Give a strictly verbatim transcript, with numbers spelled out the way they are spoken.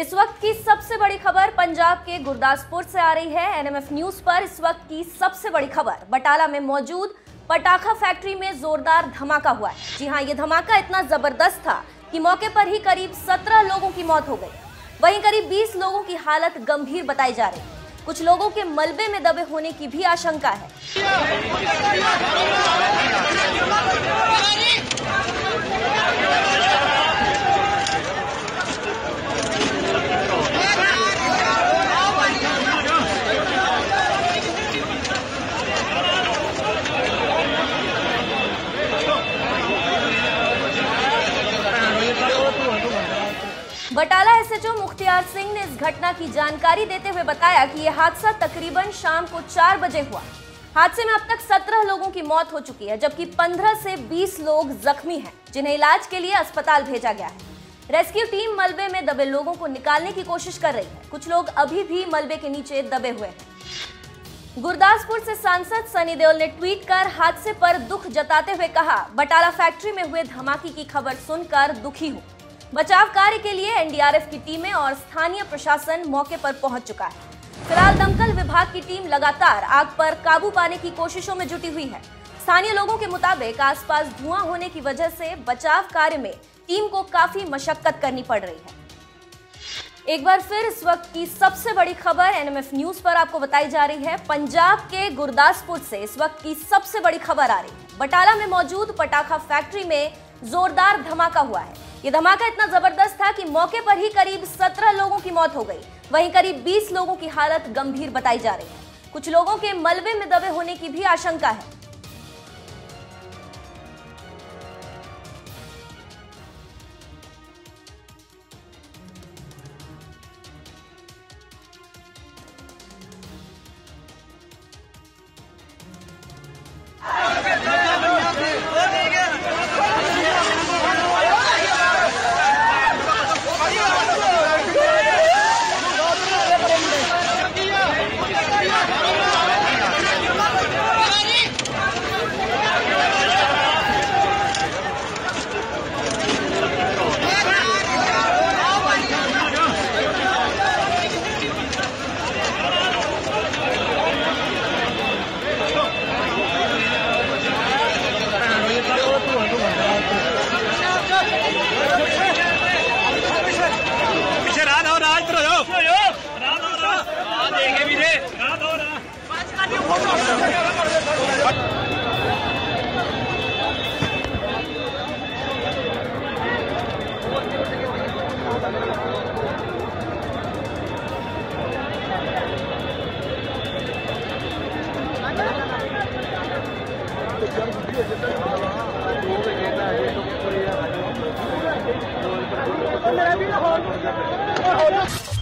इस वक्त की सबसे बड़ी खबर पंजाब के गुरदासपुर से आ रही है। एनएमएफ न्यूज पर इस वक्त की सबसे बड़ी खबर, बटाला में मौजूद पटाखा फैक्ट्री में जोरदार धमाका हुआ है। जी हां, ये धमाका इतना जबरदस्त था कि मौके पर ही करीब सत्रह लोगों की मौत हो गई। वहीं करीब बीस लोगों की हालत गंभीर बताई जा रही है। कुछ लोगों के मलबे में दबे होने की भी आशंका है। बटाला एसएचओ मुख्तियार सिंह ने इस घटना की जानकारी देते हुए बताया कि यह हादसा तकरीबन शाम को चार बजे हुआ। हादसे में अब तक सत्रह लोगों की मौत हो चुकी है, जबकि पंद्रह से बीस लोग जख्मी हैं, जिन्हें इलाज के लिए अस्पताल भेजा गया है। रेस्क्यू टीम मलबे में दबे लोगों को निकालने की कोशिश कर रही है। कुछ लोग अभी भी मलबे के नीचे दबे हुए हैं। गुरदासपुर से सांसद सनी देओल ने ट्वीट कर हादसे पर दुख जताते हुए कहा, बटाला फैक्ट्री में हुए धमाके की खबर सुनकर दुखी हूँ। बचाव कार्य के लिए एनडीआरएफ की टीमें और स्थानीय प्रशासन मौके पर पहुंच चुका है। फिलहाल दमकल विभाग की टीम लगातार आग पर काबू पाने की कोशिशों में जुटी हुई है। स्थानीय लोगों के मुताबिक आसपास धुआं होने की वजह से बचाव कार्य में टीम को काफी मशक्कत करनी पड़ रही है। एक बार फिर इस वक्त की सबसे बड़ी खबर एनएमएफ न्यूज पर आपको बताई जा रही है। पंजाब के गुरदासपुर से इस वक्त की सबसे बड़ी खबर आ रही है। बटाला में मौजूद पटाखा फैक्ट्री में जोरदार धमाका हुआ है। ये धमाका इतना जबरदस्त था कि मौके पर ही करीब सत्रह लोगों की मौत हो गई। वहीं करीब बीस लोगों की हालत गंभीर बताई जा रही है। कुछ लोगों के मलबे में दबे होने की भी आशंका है। मेरा भी ना हो